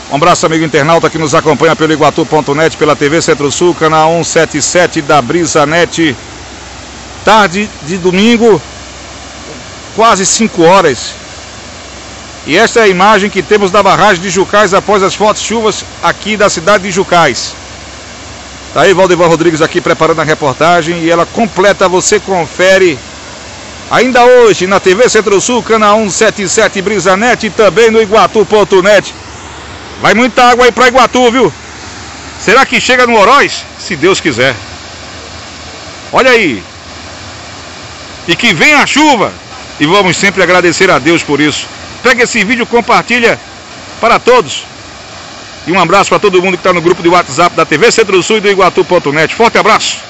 Um abraço, amigo internauta que nos acompanha pelo Iguatu.net, pela TV Centro-Sul, canal 177 da BrisaNet. Tarde de domingo, quase 5 horas. E esta é a imagem que temos da barragem de Jucás após as fortes chuvas aqui da cidade de Jucás. Tá aí Valdevan Rodrigues aqui preparando a reportagem e ela completa, você confere ainda hoje na TV Centro-Sul, canal 177 BrisaNet e também no Iguatu.net. Vai muita água aí para Iguatu, viu? Será que chega no Oroz? Se Deus quiser. Olha aí. E que venha a chuva. E vamos sempre agradecer a Deus por isso. Pega esse vídeo, compartilha para todos. E um abraço para todo mundo que está no grupo de WhatsApp da TV Centro-Sul e do Iguatu.net. Forte abraço.